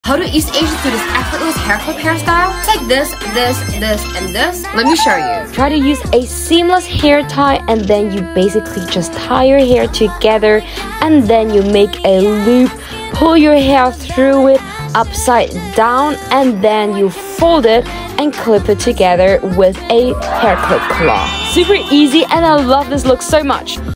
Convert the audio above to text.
How do East Asians do this effortless hair clip hairstyle? It's like this, and this. Let me show you. Try to use a seamless hair tie, and then you basically just tie your hair together, and then you make a loop, pull your hair through it upside down, and then you fold it and clip it together with a hair clip claw. Super easy, and I love this look so much.